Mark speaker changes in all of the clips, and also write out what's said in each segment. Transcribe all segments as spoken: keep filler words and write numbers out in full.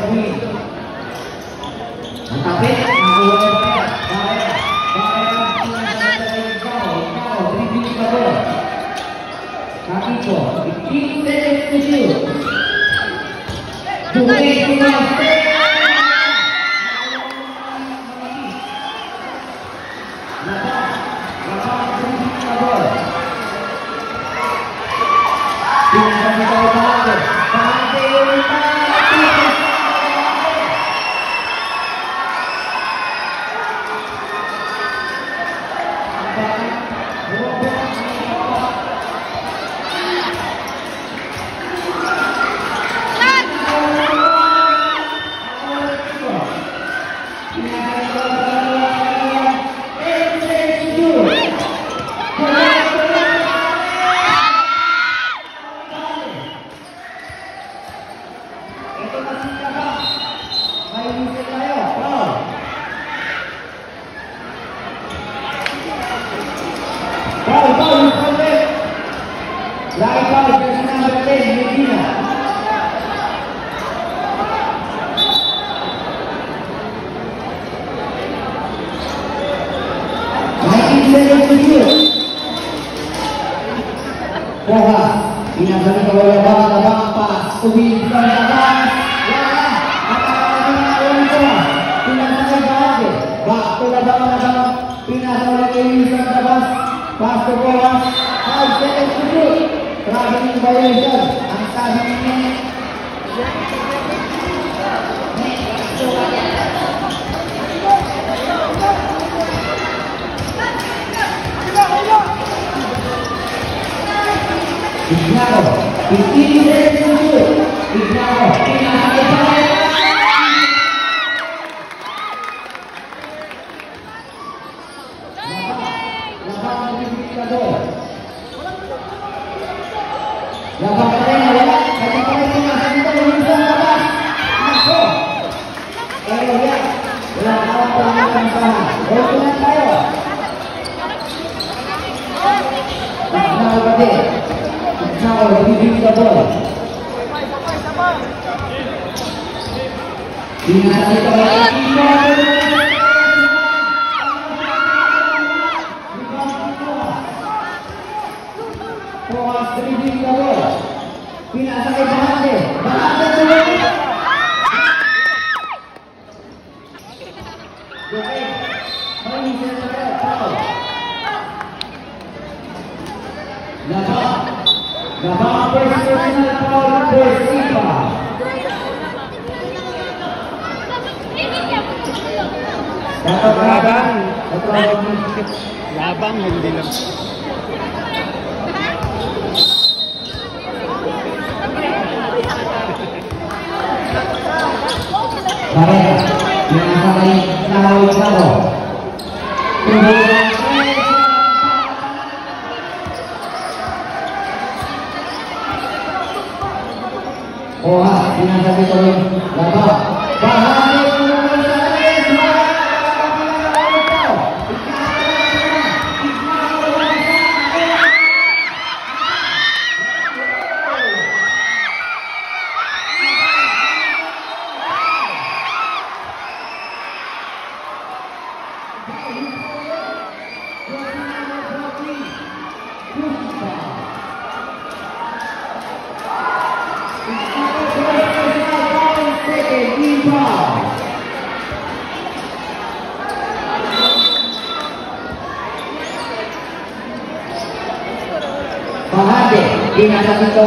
Speaker 1: Edwin. Ang tapit, nakuha ko pa. Bakit? Bakit ang pinagdadala ikaw? Ikaw, dribbling ka doon. Kakito, fifteen seconds to shoot. Dumating, dumating.
Speaker 2: Labang, hindi lang.
Speaker 1: Barrera, pinasabay Claro Claro. Oha, pinasabay ko rin. Laba, bahagi ko naman sa alis. Bahagi, pinasabay ko.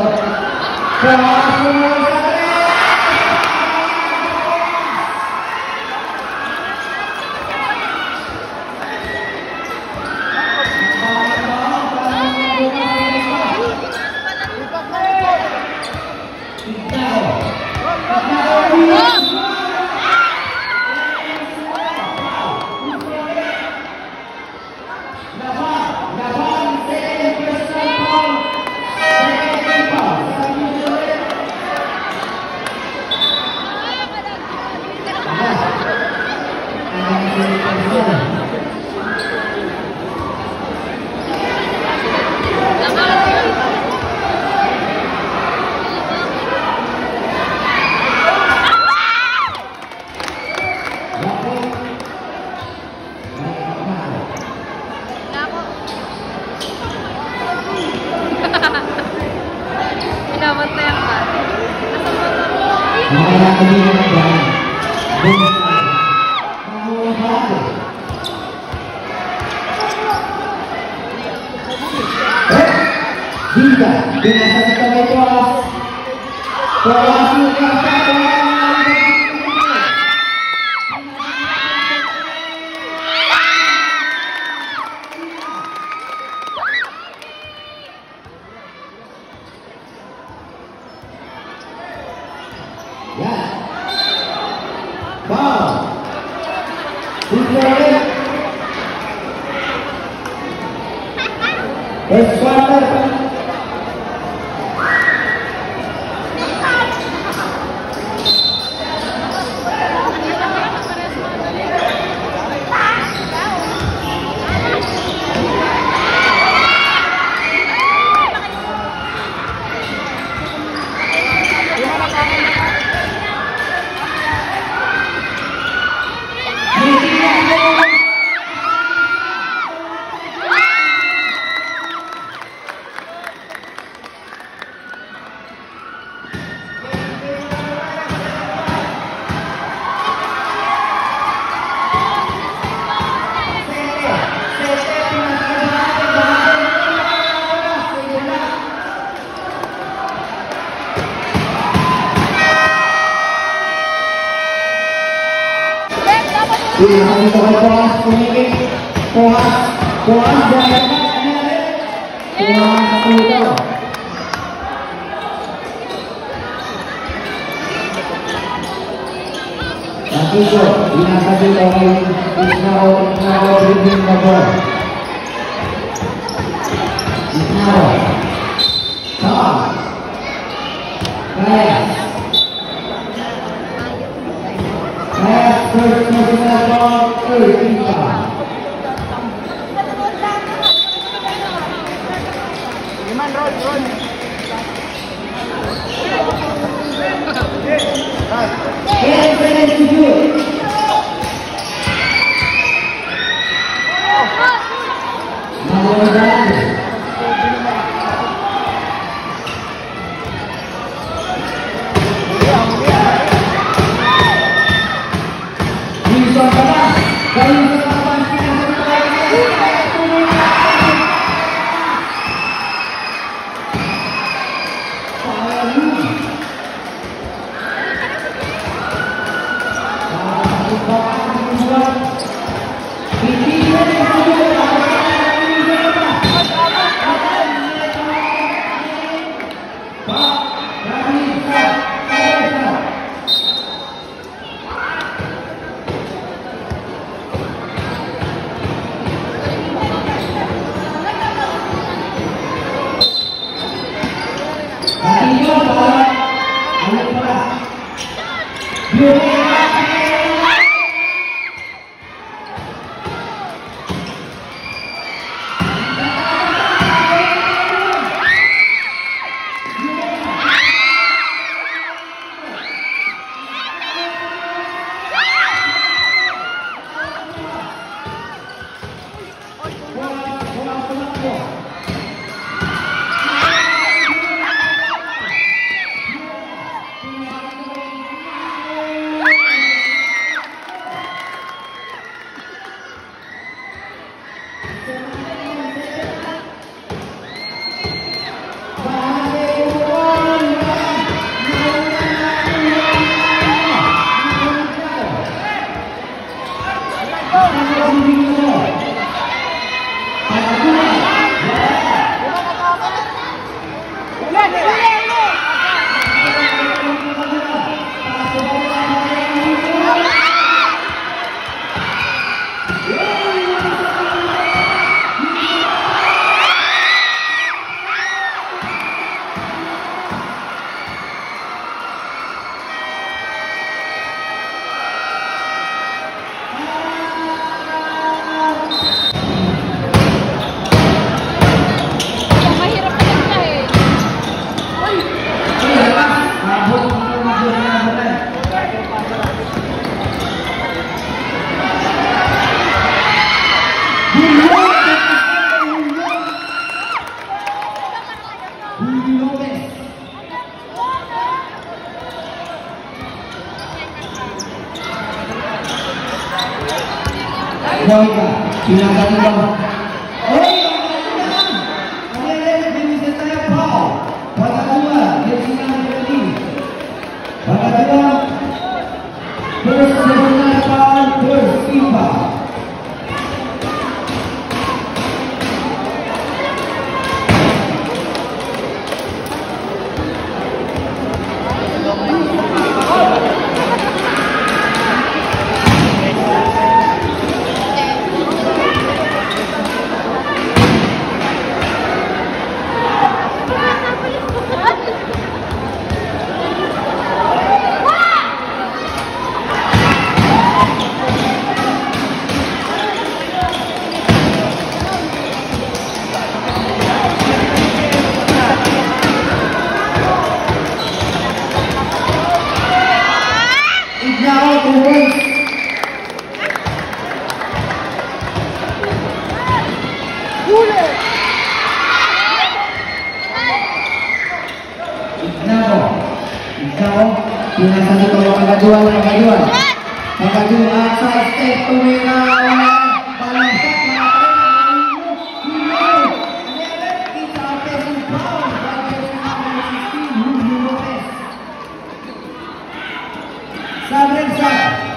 Speaker 1: Kaya kebingungan jangan. Mau satu. Eh, bisa dengan satu bola. Bola sudah satu. Ya, ball, Bukan, Esquadra. Ini hari Koas pemilik Koas Koas dari Koas satu itu. Tapi itu ini tadi oleh Isnao Isnao Bridging Cover. Isnao. Koas. Kaya. First personal ball, thirty-five.
Speaker 2: Iman, roll, roll.
Speaker 1: Get ready to do it. Nomor satu.
Speaker 3: Woo!
Speaker 1: Monica, silakan dong. Oh, ada bisa saya foul. Pada dua, dia silakan berhenti. Pada dua, personal foul bersifat. Pinasang ito yung kagaduan, kagaduan. Kagaduan sa step tuminawan. Balansat na tayo. It's our offensive foul. Number sixteen, Julio Lopez. Sabrensa.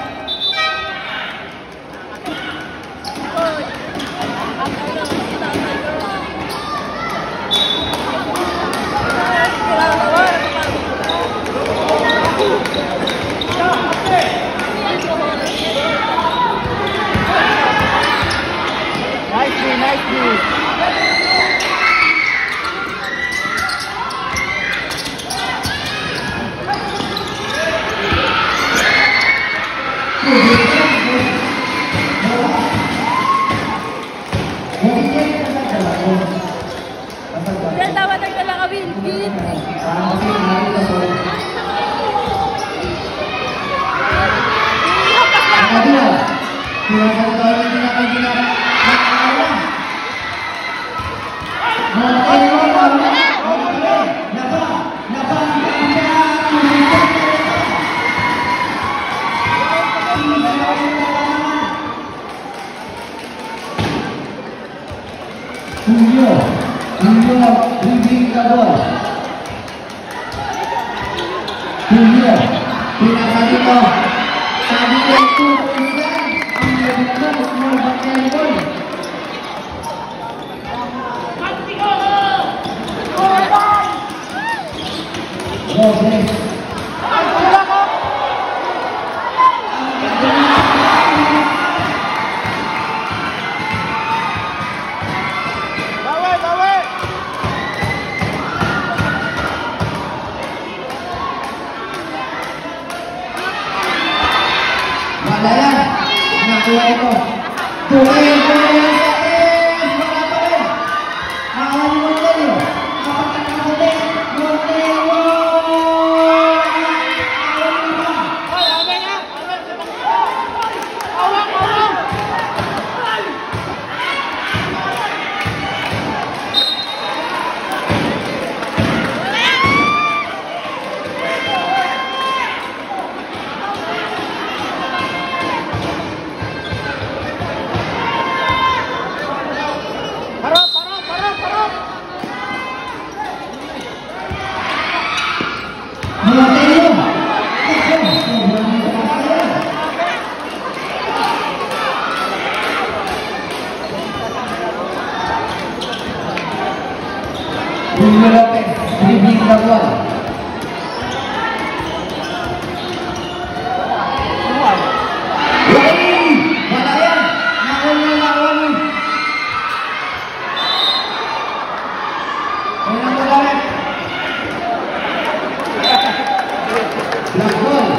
Speaker 3: Yan, tama nagdala ka, Will. Will.
Speaker 1: Julio, Julio, dribbling the ball. Julio, pinasa dito. Sabi ko two points lang. Ang labing na, small back and goal. Roses. Malayan, nakuha ito. Tumayin, tumayin sa atin. Wala pa rin. Mahal mo tayo. Kapag nakasulit, Montero. Julio Lopez, dribbling the ball. Wait! Malayan! Nakon na nakon! Unang ulit! Black ball!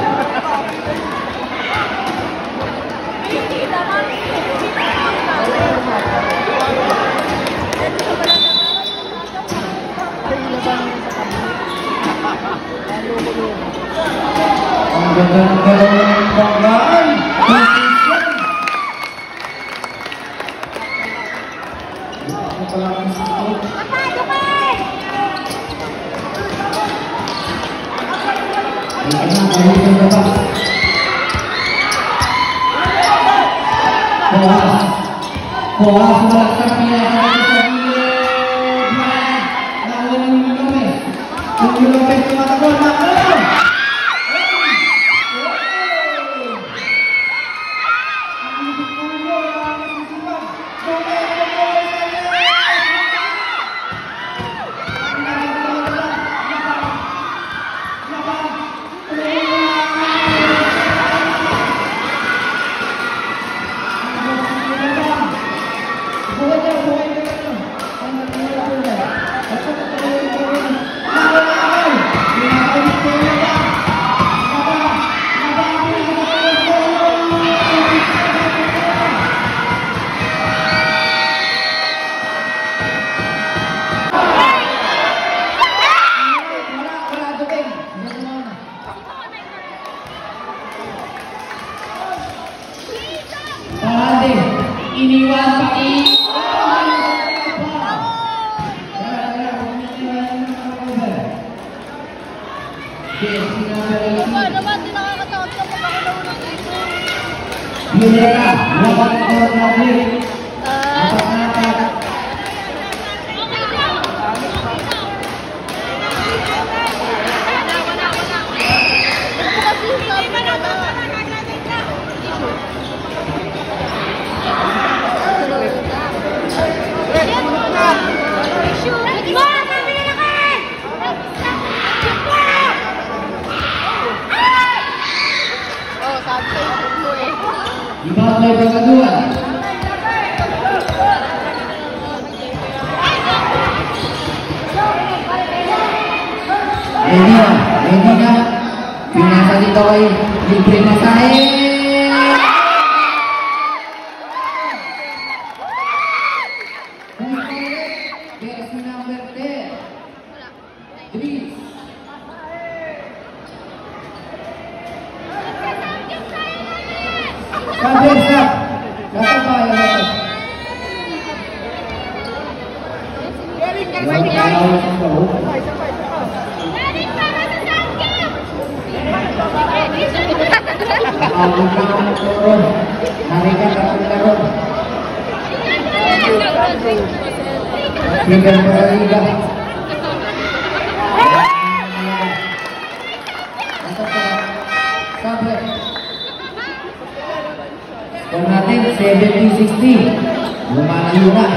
Speaker 1: Boas. Boas melaksak pilihan dari Brian. Lawan Yunus Lopez. Yunus Lopez kemana gol? Makro. Iniwan Paki.
Speaker 3: Diba naman, di nakakatakot ka pag ako naunod dito.
Speaker 1: Yunera, lawan orang lagi.
Speaker 3: Ah, ito kasi yung sabi ko na. Oh, sabi ko yung shoot mo eh.
Speaker 1: Ibang may pagkaduan. Ready na, ready na. Pinasa dito ay libre masahe. Versi number ten. Dries. Kabersa. Dapat ba yan? Narikan Rasul Darul. Bintang Perliga. Sabar. Skor natin seventy sixty. Lumalayo na.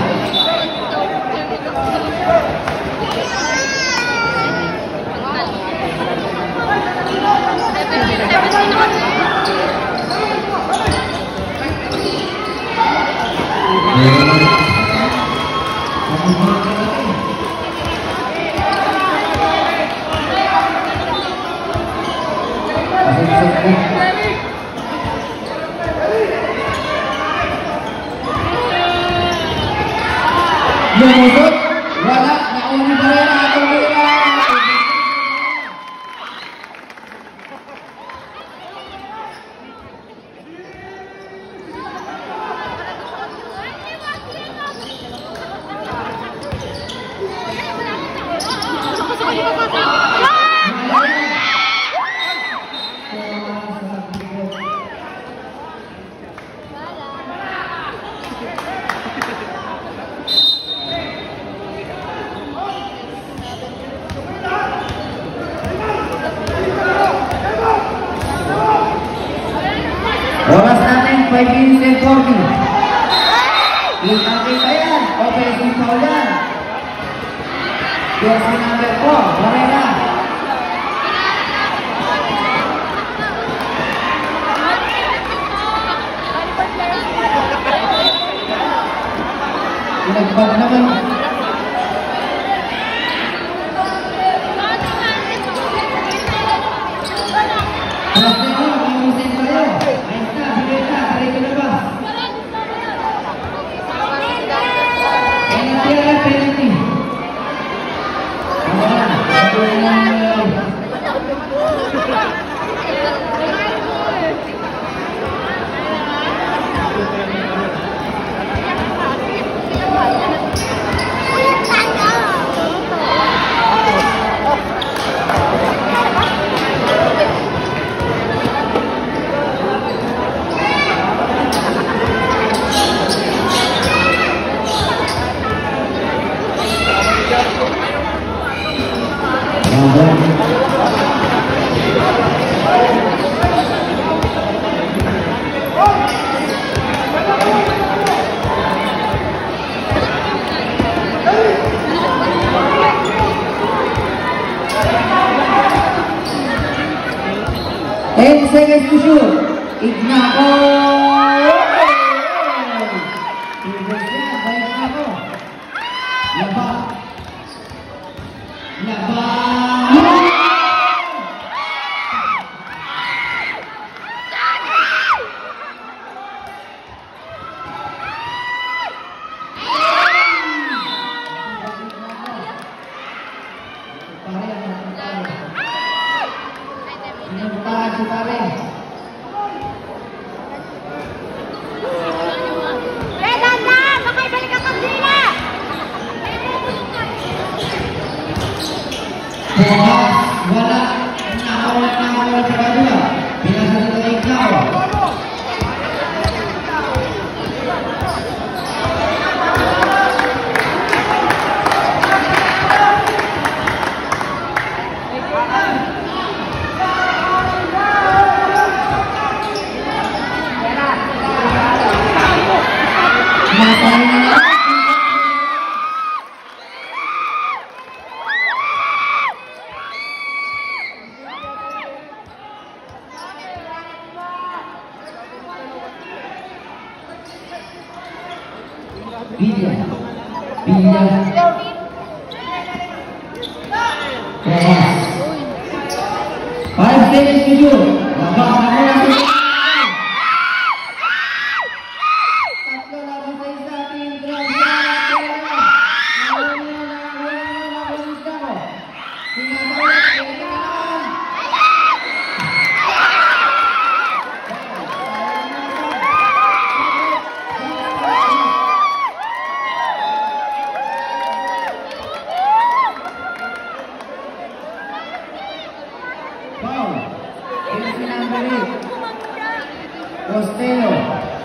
Speaker 1: Menyebut wala nauni barera atau bola. Oras natin five minutes and forty. Kita-kita yan. Offensive foul yan. Jersey number four, Barrera. Pinagbag naman. Alas na yun, imusin tayo. Ayos na, bigay na, tayo ka na ba? Penalty na, penalty. Ayan, sabi na lang. Ignaco! Reverse yan, balik na ako. Laba. Laba. Pinuntahan si pare.
Speaker 3: Kailan na? Baka ibalik ang kabila!
Speaker 1: Bukas, wala. Nakawat na ako sa kabila. Pinasa sa ikaw. Bilya. Bilya. Keras. Five seconds to do. Laba kamu lagi. Tatlo laban sa isa. Team Drop. Foul. Jersey number eight. Costello.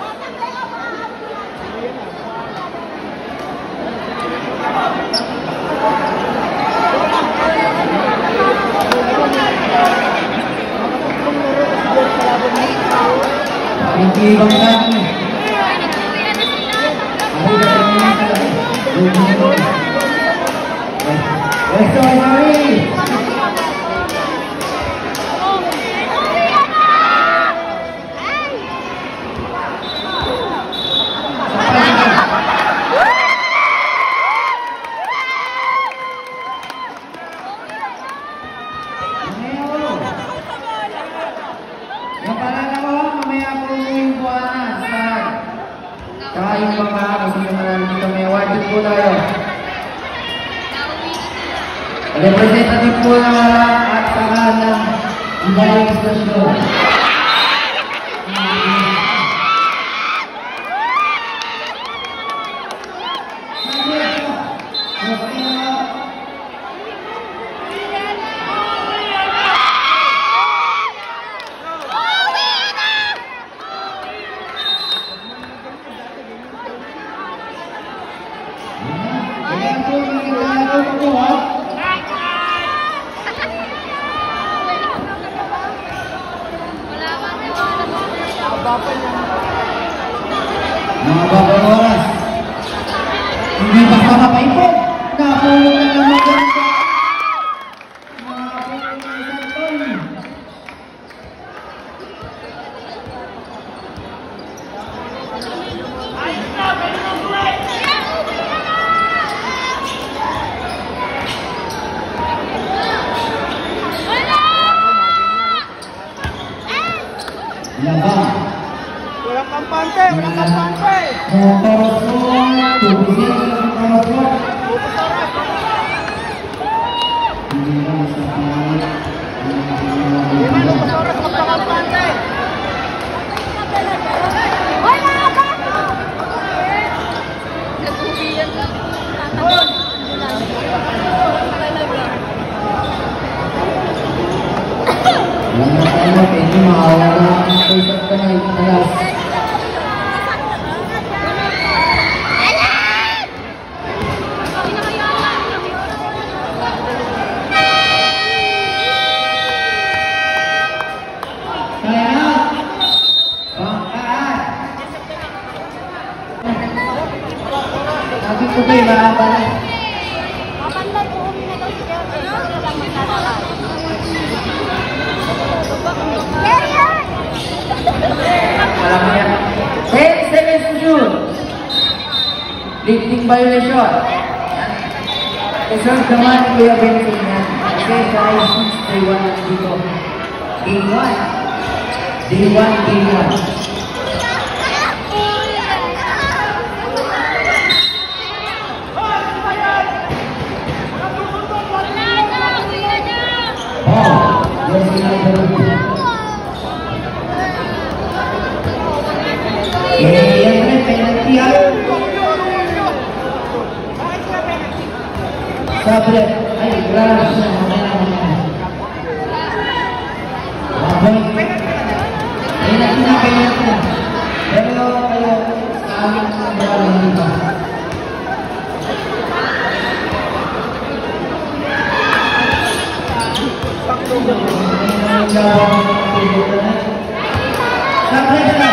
Speaker 1: Hindi bang kami? Ay, Esto es Mari. Yung pala ko, mamaya po yung buwanan sa kain pa ka kasi yung marami dito may awarded po tayo. Representative po na at saka ng ibang istasyon. Mga bagong oras. Hindi pa ka mapaipon. Napulong na ng maganda. Napulong na isang ton. Labang.
Speaker 2: Walang kampante, walang kampante.
Speaker 1: Motorsport, tubigyan ng motorsport. Hindi lang sa pangit.
Speaker 2: Di man ang motoras magpakampante.
Speaker 3: Wala ba? Nagpupiyan lang.
Speaker 1: Alam na tayo, pwede makawala na ang paysak ka na italas. Kaya na! Pangkaan! Sabi ko ba'y mahaba na?
Speaker 3: Kapantay po kami na daw siya. Ano? Lang magkakala. Carry on!
Speaker 1: shoot. Lifting violation. Reserve naman Kuya Benson yan. Okay, sa I six, day one lang dito. Day one. Day one, day one. Oh, yes, yes, eh, yan rin, penalty ha. Sabre, ay, grabe na, mamaya, mamaya. One point. Ayun na, na, penalty na. Pero, kayo, sa amin, wala lang dito. Sabre na.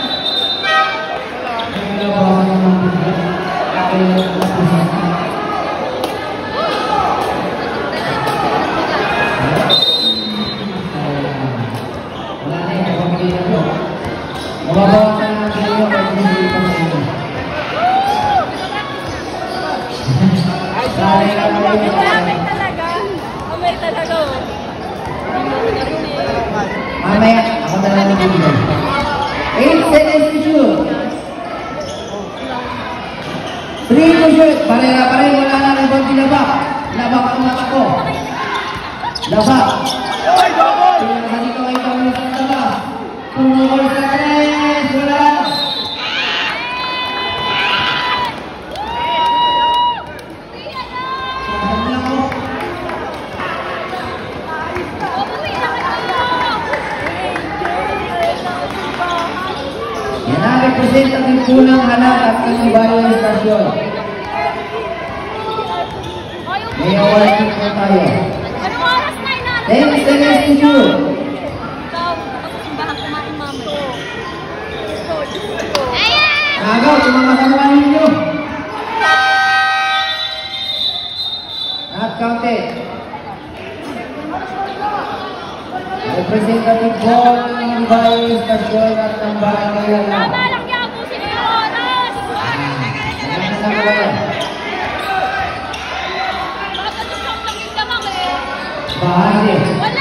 Speaker 1: Mamaya, ako na lang nabibigay. eight seconds to shoot. three to shoot. Parera pa rin. Wala na rin konti labak. Labak ang mata ko. Labak. Pinaka dito kayo kami sa labak. Tumukol sa tres. Wala. Represent ang kulang hanap at kanibayo ng stasyon. May awards po tayo. ten seconds to shoot. Agaw, tumamasawa ninyo. Not counted. Representative ball ng kanibayo ng stasyon at ng barangay lang. Bahagi.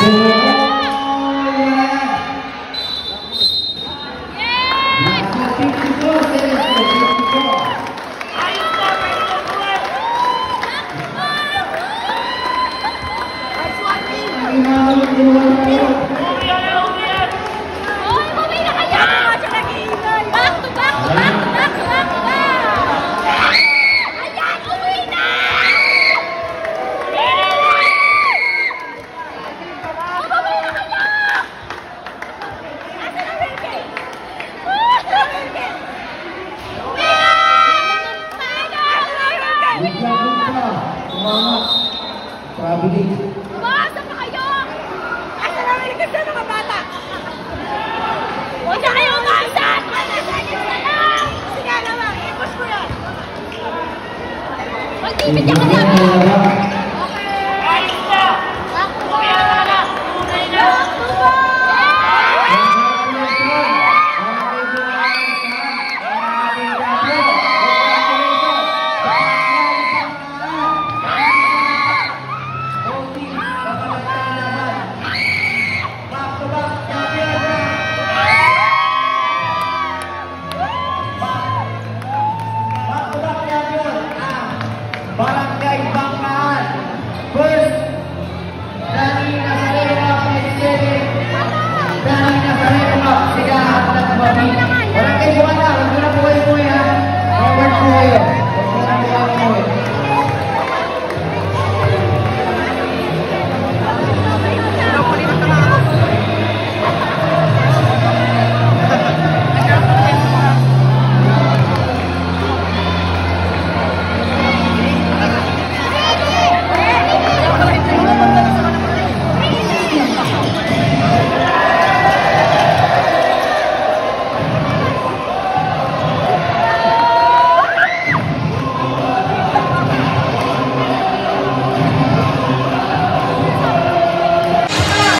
Speaker 3: Umasa pa kayo! Asa na rin kasi mga bata? Huwag na kayo umasa! Magkasanin ka lang! Sige naman, ipos ko yan! Magbibigyan ka na! Ayos na! Takbo ba? Takbo ba?
Speaker 1: Barangay Bangkaan. First, Dani Nazareno, next second, Dani Nazareno, sigahan at mabita.